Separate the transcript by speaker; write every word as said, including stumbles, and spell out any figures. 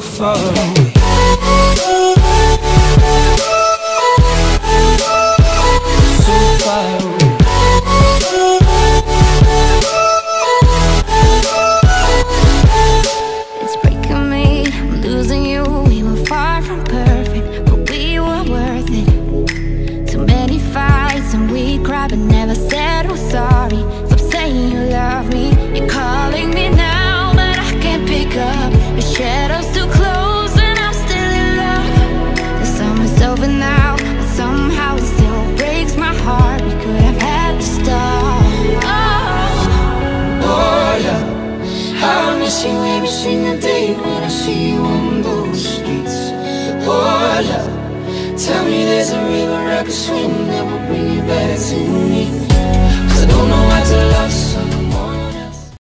Speaker 1: far away. So far away.
Speaker 2: It's breaking me, I'm losing you. We were far from perfect, but we were worth it. Too many fights and we cried but never said we're sorry. Stop saying you love me, you're calling me now, but I can't pick up. Your shadow's too close and I'm still in love. The summer's over now, but somehow it still breaks my heart. We could have had to stop. Oh,
Speaker 1: Oh yeah, I miss you every single day when I see you on those streets. Oh yeah, tell me there's a river I could swim that will bring you back to me. 'Cause I don't know how to love